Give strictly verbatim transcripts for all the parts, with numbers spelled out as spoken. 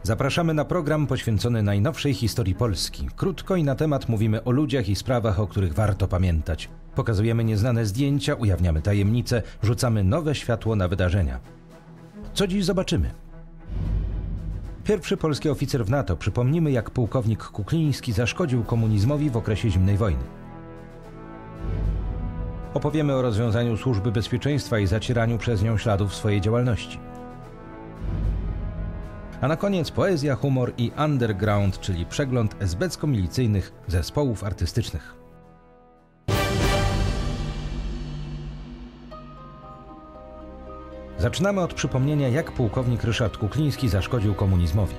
Zapraszamy na program poświęcony najnowszej historii Polski. Krótko i na temat mówimy o ludziach i sprawach, o których warto pamiętać. Pokazujemy nieznane zdjęcia, ujawniamy tajemnice, rzucamy nowe światło na wydarzenia. Co dziś zobaczymy? Pierwszy polski oficer w NATO. Przypomnimy, jak pułkownik Kukliński zaszkodził komunizmowi w okresie zimnej wojny. Opowiemy o rozwiązaniu Służby Bezpieczeństwa i zacieraniu przez nią śladów swojej działalności. A na koniec poezja, humor i underground, czyli przegląd esbecko-milicyjnych zespołów artystycznych. Zaczynamy od przypomnienia, jak pułkownik Ryszard Kukliński zaszkodził komunizmowi.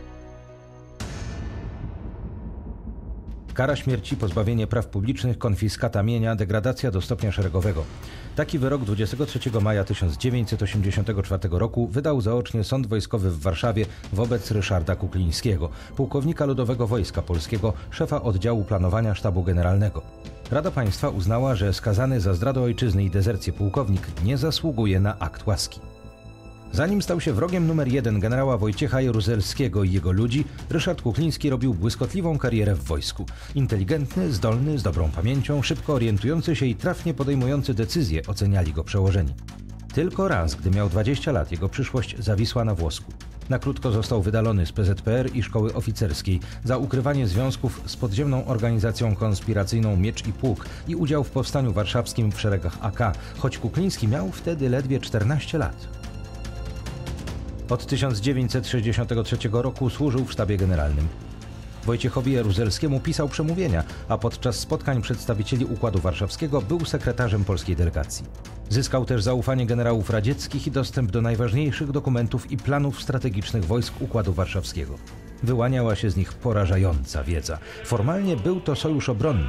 Kara śmierci, pozbawienie praw publicznych, konfiskata mienia, degradacja do stopnia szeregowego. Taki wyrok dwudziestego trzeciego maja tysiąc dziewięćset osiemdziesiątego czwartego roku wydał zaocznie Sąd Wojskowy w Warszawie wobec Ryszarda Kuklińskiego, pułkownika Ludowego Wojska Polskiego, szefa oddziału planowania Sztabu Generalnego. Rada Państwa uznała, że skazany za zdradę ojczyzny i dezercję pułkownik nie zasługuje na akt łaski. Zanim stał się wrogiem numer jeden generała Wojciecha Jaruzelskiego i jego ludzi, Ryszard Kukliński robił błyskotliwą karierę w wojsku. Inteligentny, zdolny, z dobrą pamięcią, szybko orientujący się i trafnie podejmujący decyzje, oceniali go przełożeni. Tylko raz, gdy miał dwadzieścia lat, jego przyszłość zawisła na włosku. Na krótko został wydalony z P Z P R i szkoły oficerskiej za ukrywanie związków z podziemną organizacją konspiracyjną Miecz i Pług i udział w powstaniu warszawskim w szeregach A K, choć Kukliński miał wtedy ledwie czternaście lat. Od tysiąc dziewięćset sześćdziesiątego trzeciego roku służył w Sztabie Generalnym. Wojciechowi Jaruzelskiemu pisał przemówienia, a podczas spotkań przedstawicieli Układu Warszawskiego był sekretarzem polskiej delegacji. Zyskał też zaufanie generałów radzieckich i dostęp do najważniejszych dokumentów i planów strategicznych wojsk Układu Warszawskiego. Wyłaniała się z nich porażająca wiedza. Formalnie był to sojusz obronny.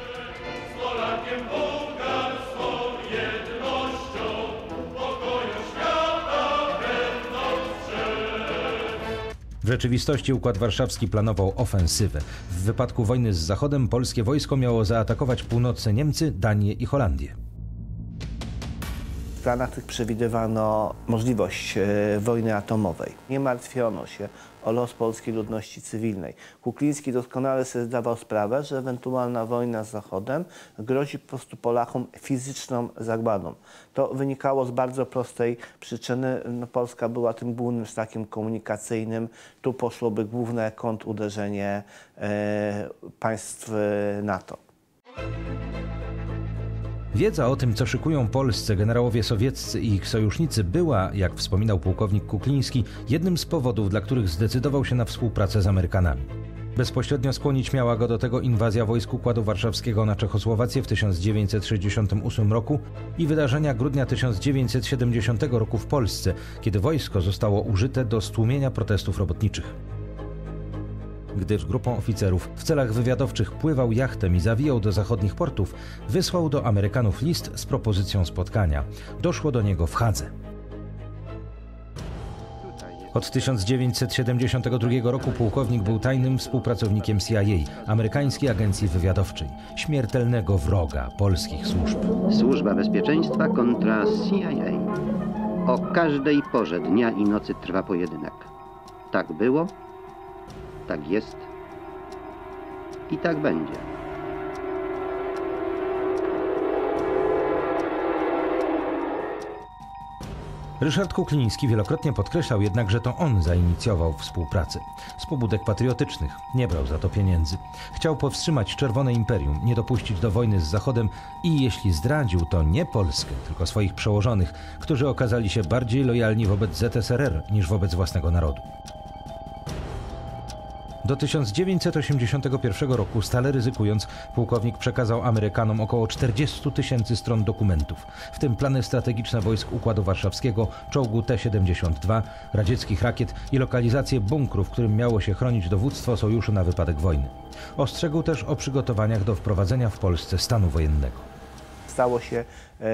W rzeczywistości Układ Warszawski planował ofensywę. W wypadku wojny z Zachodem polskie wojsko miało zaatakować północne Niemcy, Danię i Holandię. W planach tych przewidywano możliwość e, wojny atomowej. Nie martwiono się o los polskiej ludności cywilnej. Kukliński doskonale sobie zdawał sprawę, że ewentualna wojna z Zachodem grozi po prostu Polakom fizyczną zagładą. To wynikało z bardzo prostej przyczyny. No, Polska była tym głównym szlakiem komunikacyjnym. Tu poszłoby główne kontruderzenie e, państw NATO. Wiedza o tym, co szykują polscy generałowie sowieccy i ich sojusznicy, była, jak wspominał pułkownik Kukliński, jednym z powodów, dla których zdecydował się na współpracę z Amerykanami. Bezpośrednio skłonić miała go do tego inwazja wojsk Układu Warszawskiego na Czechosłowację w tysiąc dziewięćset sześćdziesiątym ósmym roku i wydarzenia grudnia tysiąc dziewięćset siedemdziesiątego roku w Polsce, kiedy wojsko zostało użyte do stłumienia protestów robotniczych. Gdy z grupą oficerów w celach wywiadowczych pływał jachtem i zawijał do zachodnich portów, wysłał do Amerykanów list z propozycją spotkania. Doszło do niego w Hadze. Od tysiąc dziewięćset siedemdziesiątego drugiego roku pułkownik był tajnym współpracownikiem C I A, amerykańskiej agencji wywiadowczej, śmiertelnego wroga polskich służb. Służba Bezpieczeństwa kontra C I A. O każdej porze dnia i nocy trwa pojedynek. Tak było, tak jest i tak będzie. Ryszard Kukliński wielokrotnie podkreślał jednak, że to on zainicjował współpracę. Z pobudek patriotycznych, nie brał za to pieniędzy. Chciał powstrzymać Czerwone Imperium, nie dopuścić do wojny z Zachodem i jeśli zdradził, to nie Polskę, tylko swoich przełożonych, którzy okazali się bardziej lojalni wobec Z S R R niż wobec własnego narodu. Do tysiąc dziewięćset osiemdziesiątego pierwszego roku, stale ryzykując, pułkownik przekazał Amerykanom około czterdzieści tysięcy stron dokumentów, w tym plany strategiczne wojsk Układu Warszawskiego, czołgu T siedemdziesiąt dwa, radzieckich rakiet i lokalizację bunkru, w którym miało się chronić dowództwo sojuszu na wypadek wojny. Ostrzegł też o przygotowaniach do wprowadzenia w Polsce stanu wojennego. Stało się e,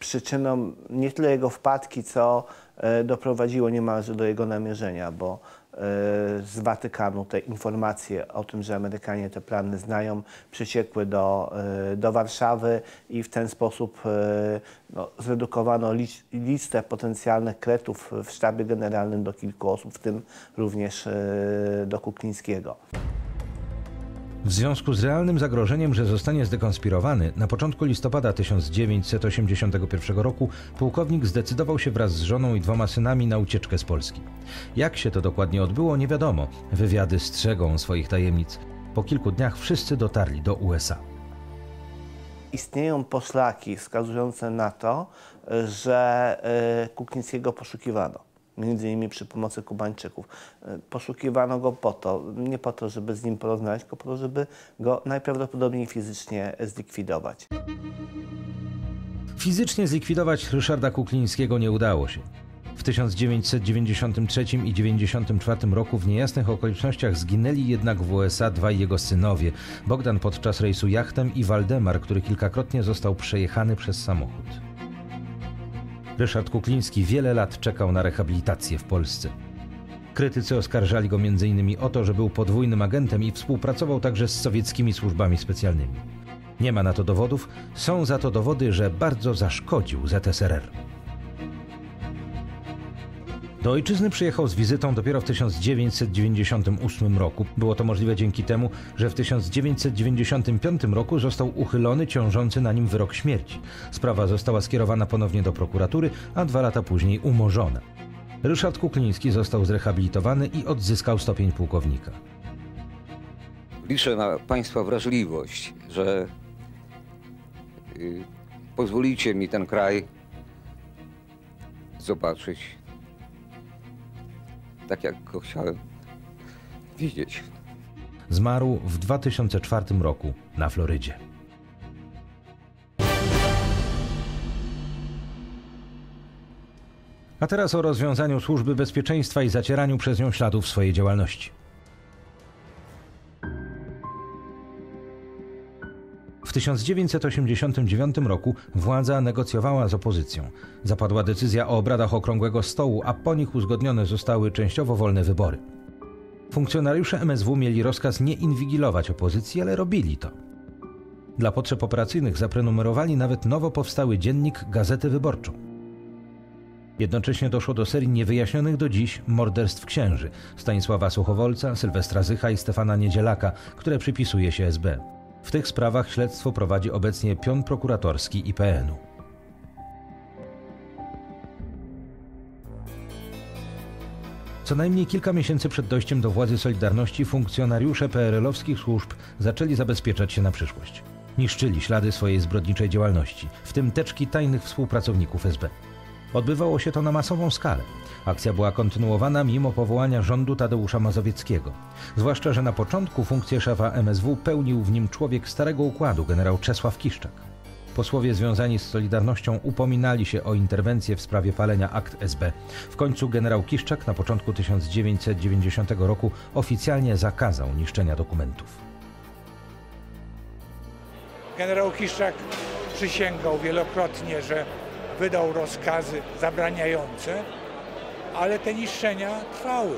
przyczyną nie tyle jego wpadki, co e, doprowadziło niemalże do jego namierzenia, bo z Watykanu te informacje o tym, że Amerykanie te plany znają, przyciekły do, do Warszawy i w ten sposób no, zredukowano listę potencjalnych kretów w sztabie generalnym do kilku osób, w tym również do Kuklińskiego. W związku z realnym zagrożeniem, że zostanie zdekonspirowany, na początku listopada tysiąc dziewięćset osiemdziesiątego pierwszego roku pułkownik zdecydował się wraz z żoną i dwoma synami na ucieczkę z Polski. Jak się to dokładnie odbyło, nie wiadomo. Wywiady strzegą swoich tajemnic. Po kilku dniach wszyscy dotarli do U S A. Istnieją poszlaki wskazujące na to, że Kuklińskiego poszukiwano. Między innymi przy pomocy Kubańczyków. Poszukiwano go po to, nie po to, żeby z nim porozmawiać, tylko po to, żeby go najprawdopodobniej fizycznie zlikwidować. Fizycznie zlikwidować Ryszarda Kuklińskiego nie udało się. W tysiąc dziewięćset dziewięćdziesiątym trzecim i dziewięćdziesiątym czwartym roku w niejasnych okolicznościach zginęli jednak w U S A dwaj jego synowie, Bogdan podczas rejsu jachtem i Waldemar, który kilkakrotnie został przejechany przez samochód. Ryszard Kukliński wiele lat czekał na rehabilitację w Polsce. Krytycy oskarżali go między innymi o to, że był podwójnym agentem i współpracował także z sowieckimi służbami specjalnymi. Nie ma na to dowodów, są za to dowody, że bardzo zaszkodził Z S R R. Do ojczyzny przyjechał z wizytą dopiero w tysiąc dziewięćset dziewięćdziesiątym ósmym roku. Było to możliwe dzięki temu, że w tysiąc dziewięćset dziewięćdziesiątym piątym roku został uchylony ciążący na nim wyrok śmierci. Sprawa została skierowana ponownie do prokuratury, a dwa lata później umorzona. Ryszard Kukliński został zrehabilitowany i odzyskał stopień pułkownika. Liczę na Państwa wrażliwość, że yy, pozwolicie mi ten kraj zobaczyć tak, jak go chciałem widzieć. Zmarł w dwa tysiące czwartym roku na Florydzie. A teraz o rozwiązaniu Służby Bezpieczeństwa i zacieraniu przez nią śladów swojej działalności. W tysiąc dziewięćset osiemdziesiątym dziewiątym roku władza negocjowała z opozycją. Zapadła decyzja o obradach Okrągłego Stołu, a po nich uzgodnione zostały częściowo wolne wybory. Funkcjonariusze M S W mieli rozkaz nie inwigilować opozycji, ale robili to. Dla potrzeb operacyjnych zaprenumerowali nawet nowo powstały dziennik Gazetę Wyborczą. Jednocześnie doszło do serii niewyjaśnionych do dziś morderstw księży Stanisława Suchowolca, Sylwestra Zycha i Stefana Niedzielaka, które przypisuje się S B. W tych sprawach śledztwo prowadzi obecnie pion prokuratorski I P N u. Co najmniej kilka miesięcy przed dojściem do władzy Solidarności funkcjonariusze P R L-owskich służb zaczęli zabezpieczać się na przyszłość. Niszczyli ślady swojej zbrodniczej działalności, w tym teczki tajnych współpracowników S B. Odbywało się to na masową skalę. Akcja była kontynuowana mimo powołania rządu Tadeusza Mazowieckiego. Zwłaszcza, że na początku funkcję szefa M S W pełnił w nim człowiek starego układu, generał Czesław Kiszczak. Posłowie związani z Solidarnością upominali się o interwencję w sprawie palenia akt S B. W końcu generał Kiszczak na początku tysiąc dziewięćset dziewięćdziesiątego roku oficjalnie zakazał niszczenia dokumentów. Generał Kiszczak przysięgał wielokrotnie, że wydał rozkazy zabraniające, ale te niszczenia trwały.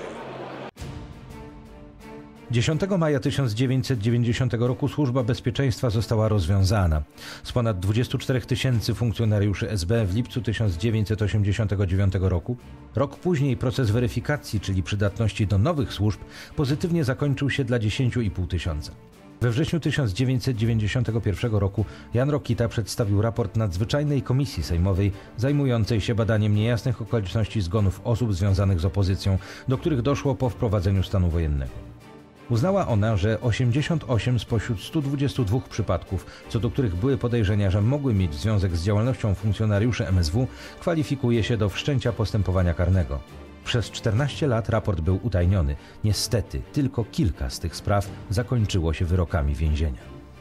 dziesiątego maja tysiąc dziewięćset dziewięćdziesiątego roku Służba Bezpieczeństwa została rozwiązana. Z ponad dwudziestu czterech tysięcy funkcjonariuszy S B w lipcu tysiąc dziewięćset osiemdziesiątego dziewiątego roku, rok później proces weryfikacji, czyli przydatności do nowych służb, pozytywnie zakończył się dla dziesięciu i pół tysiąca. We wrześniu tysiąc dziewięćset dziewięćdziesiątego pierwszego roku Jan Rokita przedstawił raport nadzwyczajnej komisji sejmowej zajmującej się badaniem niejasnych okoliczności zgonów osób związanych z opozycją, do których doszło po wprowadzeniu stanu wojennego. Uznała ona, że osiemdziesiąt osiem spośród stu dwudziestu dwóch przypadków, co do których były podejrzenia, że mogły mieć związek z działalnością funkcjonariuszy M S W, kwalifikuje się do wszczęcia postępowania karnego. Przez czternaście lat raport był utajniony. Niestety, tylko kilka z tych spraw zakończyło się wyrokami więzienia.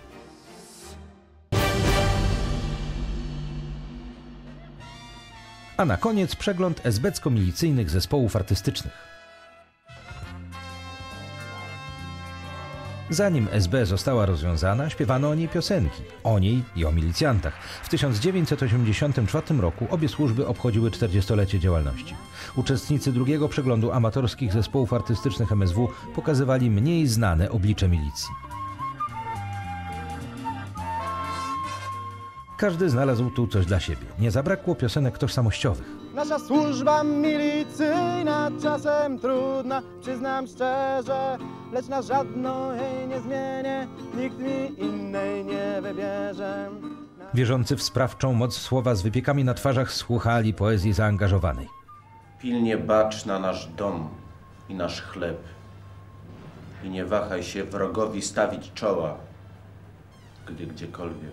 A na koniec przegląd esbecko-milicyjnych zespołów artystycznych. Zanim S B została rozwiązana, śpiewano o niej piosenki, o niej i o milicjantach. W tysiąc dziewięćset osiemdziesiątym czwartym roku obie służby obchodziły czterdziestolecie działalności. Uczestnicy drugiego przeglądu amatorskich zespołów artystycznych M S W pokazywali mniej znane oblicze milicji. Każdy znalazł tu coś dla siebie. Nie zabrakło piosenek tożsamościowych. Nasza służba milicyjna czasem trudna, przyznam szczerze, lecz na żadną jej nie zmienię, nikt mi innej nie wybierze. Wierzący w sprawczą moc słowa z wypiekami na twarzach słuchali poezji zaangażowanej. Pilnie bacz na nasz dom i nasz chleb i nie wahaj się wrogowi stawić czoła, gdy gdziekolwiek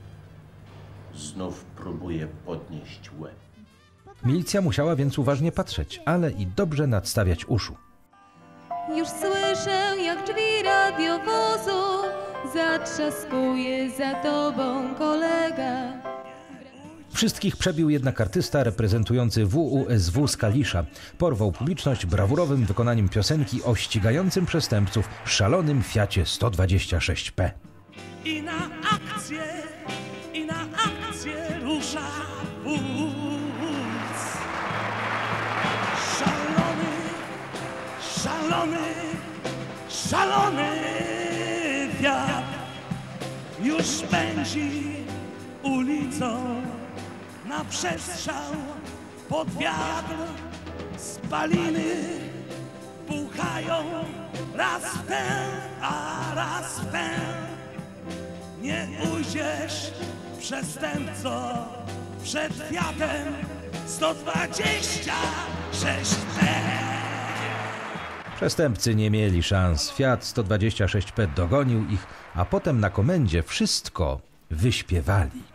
znów próbuje podnieść łeb. Milicja musiała więc uważnie patrzeć, ale i dobrze nadstawiać uszu. Już słyszę, jak drzwi radiowozu zatrzaskuje za tobą kolega. Wszystkich przebił jednak artysta reprezentujący W U S W z Kalisza. Porwał publiczność brawurowym wykonaniem piosenki o ścigającym przestępców szalonym Fiacie sto dwadzieścia sześć P. I na akcję, i na akcję rusza wóz. Szalony, szalony, szalony Fiat już pędzi ulicą na przestrzał pod wiatr. Spaliny puchają raz w tę, a raz w tę. Nie ujdziesz, przestępco, przed Fiatem sto dwadzieścia sześć P. Przestępcy nie mieli szans. Fiat sto dwadzieścia sześć P dogonił ich, a potem na komendzie wszystko wyśpiewali.